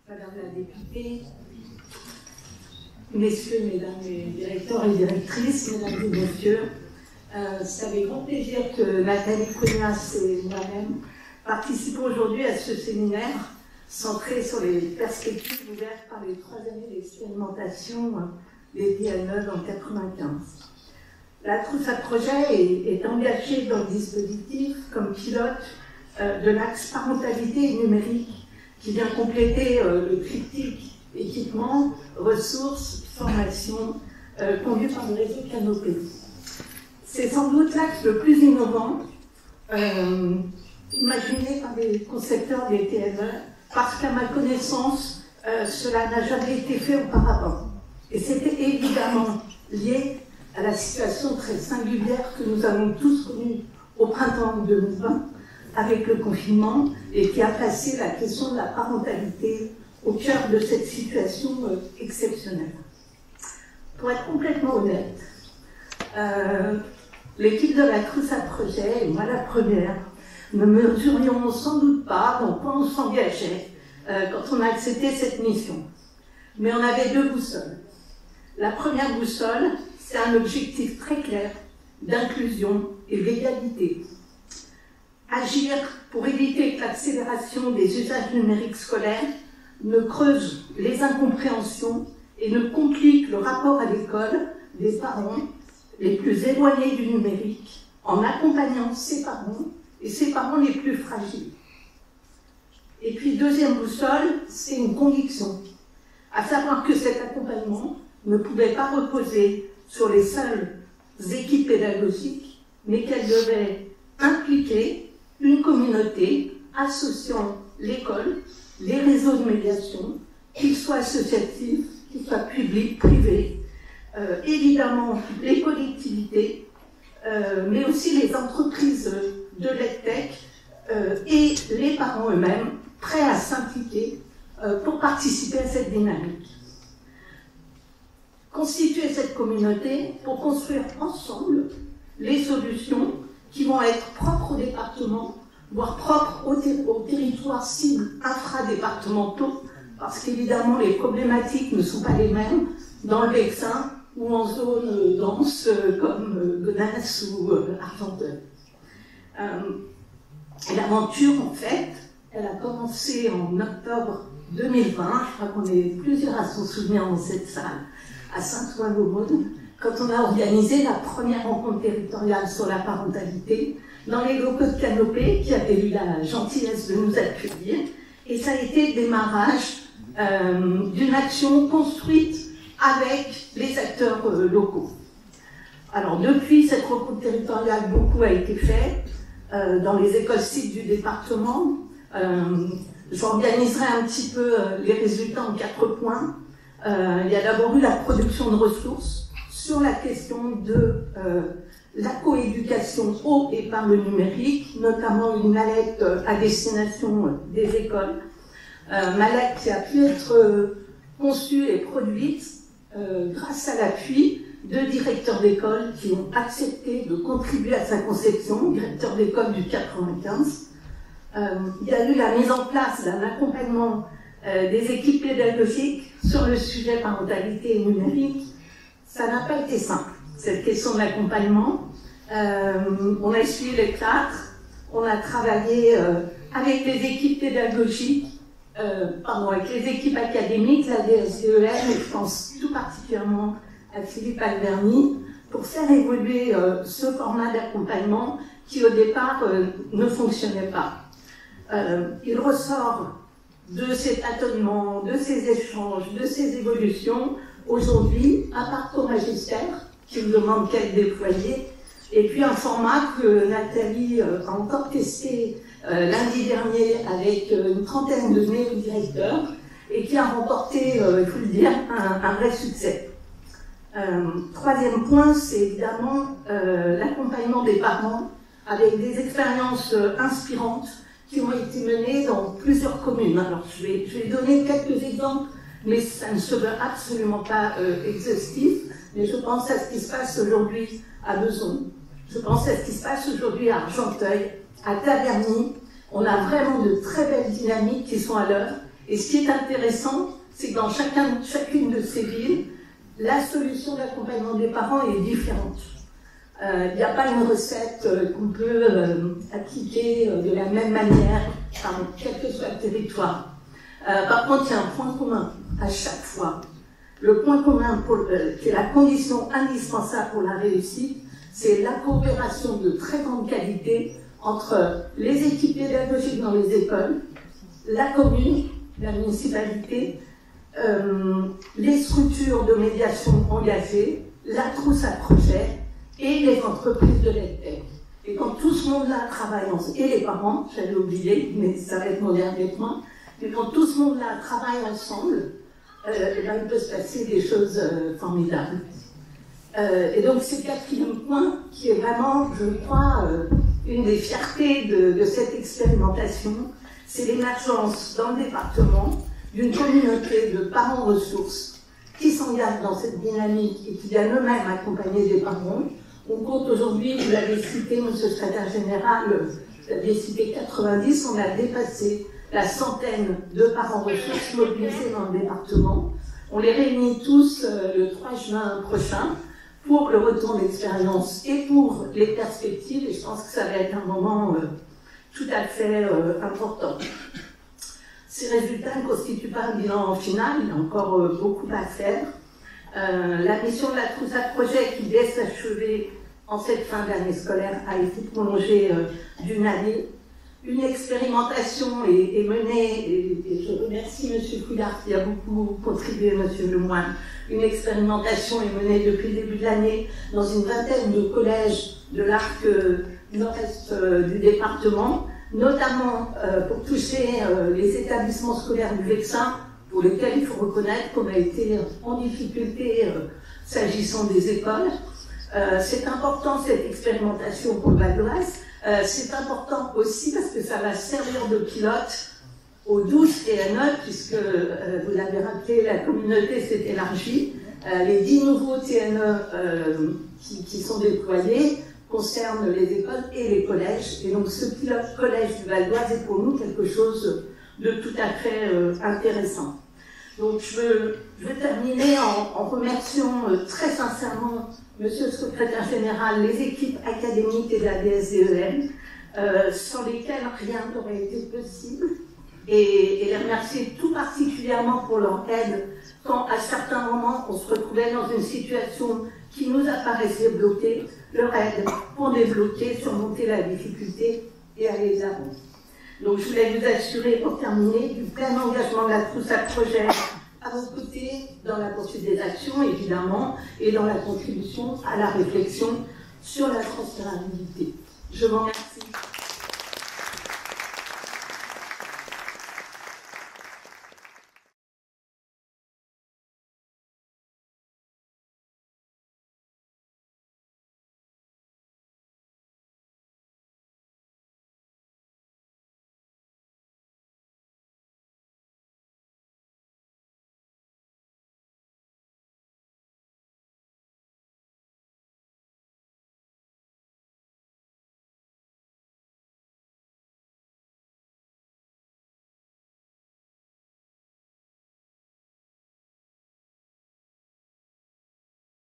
Madame la députée, messieurs, mesdames les directeurs et directrices, mesdames et messieurs, c'est avec grand plaisir que Nathalie Cognas et moi-même participons aujourd'hui à ce séminaire centré sur les perspectives ouvertes par les 3 années d'expérimentation des PME dans 1995. La trousse à projet est engagée dans le dispositif comme pilote de l'axe parentalité et numérique qui vient compléter le triptyque équipement, ressources, formation conduit par le réseau Canopé. C'est sans doute l'axe le plus innovant imaginé par les concepteurs des PME parce qu'à ma connaissance, cela n'a jamais été fait auparavant. Et c'était évidemment lié à la situation très singulière que nous avons tous connue au printemps 2020 avec le confinement et qui a placé la question de la parentalité au cœur de cette situation exceptionnelle. Pour être complètement honnête, l'équipe de la trousse à projet, et moi la première, ne mesurions sans doute pas dans quoi on s'engageait quand on a accepté cette mission. Mais on avait 2 boussoles. La première boussole, c'est un objectif très clair d'inclusion et d'égalité. Agir pour éviter que l'accélération des usages numériques scolaires ne creuse les incompréhensions et ne complique le rapport à l'école des parents les plus éloignés du numérique en accompagnant ces parents et ces parents les plus fragiles. Et puis, deuxième boussole, c'est une conviction, à savoir que cet accompagnement ne pouvait pas reposer sur les seules équipes pédagogiques, mais qu'elle devait impliquer une communauté associant l'école, les réseaux de médiation, qu'ils soient associatifs, qu'ils soient publics, privés, évidemment les collectivités, mais aussi les entreprises de l'EdTech et les parents eux-mêmes prêts à s'impliquer pour participer à cette dynamique. Constituer cette communauté pour construire ensemble les solutions qui vont être propres au département, voire propres au territoire cible infradépartementaux, parce qu'évidemment les problématiques ne sont pas les mêmes dans le Vexin ou en zone dense comme Gonesse ou Argenteuil. L'aventure, en fait, elle a commencé en octobre 2020, je crois qu'on est plusieurs à s'en souvenir dans cette salle, à Saint-Ouen-l'Aumône, quand on a organisé la première rencontre territoriale sur la parentalité dans les locaux de Canopé, qui avaient eu la gentillesse de nous accueillir. Et ça a été le démarrage d'une action construite avec les acteurs locaux. Alors, depuis cette rencontre territoriale, beaucoup a été fait dans les écoles cibles du département. J'organiserai un petit peu les résultats en 4 points. Il y a d'abord eu la production de ressources sur la question de la coéducation au et par le numérique, notamment une mallette à destination des écoles. Mallette qui a pu être conçue et produite grâce à l'appui de directeurs d'école qui ont accepté de contribuer à sa conception, directeurs d'école du 95. Il y a eu la mise en place d'un accompagnement des équipes pédagogiques sur le sujet parentalité et numérique. Ça n'a pas été simple, cette question de l'accompagnement. On a essuyé les plâtres, on a travaillé avec les équipes pédagogiques, avec les équipes académiques, la DSEM, et je pense tout particulièrement à Philippe Alverny, pour faire évoluer ce format d'accompagnement qui au départ ne fonctionnait pas. Il ressort de ces tâtonnements, de ces échanges, de ces évolutions, aujourd'hui, un parcours magistère qui ne demande qu'à être déployé, et puis un format que Nathalie a encore testé lundi dernier avec une trentaine de néo-directeurs et qui a remporté, il faut le dire, un vrai succès. Troisième point, c'est évidemment l'accompagnement des parents avec des expériences inspirantes qui ont été menées dans plusieurs communes. Alors, je vais donner quelques exemples, mais ça ne se veut absolument pas exhaustif. Mais je pense à ce qui se passe aujourd'hui à Besançon. Je pense à ce qui se passe aujourd'hui à Argenteuil, à Taverny. On a vraiment de très belles dynamiques qui sont à l'œuvre Et ce qui est intéressant, c'est que dans chacune de ces villes, la solution d'accompagnement des parents est différente. Il n'y a pas une recette qu'on peut appliquer de la même manière, quel que soit le territoire. Par contre, il y a un point commun à chaque fois. Le point commun qui est la condition indispensable pour la réussite, c'est la coopération de très grande qualité entre les équipes pédagogiques dans les écoles, la commune, la municipalité, les structures de médiation engagées, la trousse à projet et les entreprises de l'EdTech. Et quand tout ce monde-là travaille ensemble, et les parents, j'allais oublier, mais ça va être mon dernier point, mais quand tout ce monde-là travaille ensemble, il peut se passer des choses formidables. Et donc c'est le quatrième point qui est vraiment, je crois, une des fiertés de cette expérimentation, c'est l'émergence dans le département d'une communauté de parents ressources qui s'engagent dans cette dynamique et qui viennent eux-mêmes accompagner des parents. On compte aujourd'hui, vous l'avez cité, monsieur le secrétaire général, vous l'avez cité 90, on a dépassé la centaine de parents ressources mobilisés dans le département. On les réunit tous le 3 juin prochain pour le retour d'expérience et pour les perspectives, et je pense que ça va être un moment tout à fait important. Ces résultats ne constituent pas un bilan final, il y a encore beaucoup à faire. La mission de la trousse à projet qui devait s'achever en cette fin d'année scolaire a été prolongée d'une année. Une expérimentation est menée, et je remercie M. Fouillard qui a beaucoup contribué, M. Lemoine. Une expérimentation est menée depuis le début de l'année dans une vingtaine de collèges de l'arc nord-est du département, notamment pour toucher les établissements scolaires du Vexin, pour lesquels il faut reconnaître qu'on a été en difficulté s'agissant des écoles. C'est important cette expérimentation pour le Val d'Oise. C'est important aussi parce que ça va servir de pilote aux 12 TNE, puisque vous l'avez rappelé, la communauté s'est élargie. Les 10 nouveaux TNE qui sont déployés concernent les écoles et les collèges. Et donc ce pilote collège du Val d'Oise est pour nous quelque chose de tout à fait intéressant. Donc je veux terminer en remerciant très sincèrement Monsieur le secrétaire général, les équipes académiques et de la DSDEM, sans lesquelles rien n'aurait été possible, et les remercier tout particulièrement pour leur aide quand à certains moments on se retrouvait dans une situation qui nous apparaissait bloquée, leur aide pour débloquer, surmonter la difficulté et aller de l'avant. Donc je voulais vous assurer, pour terminer, du plein engagement de la trousse à projet à vos côtés dans la poursuite des actions, évidemment, et dans la contribution à la réflexion sur la transférabilité. Je vous remercie.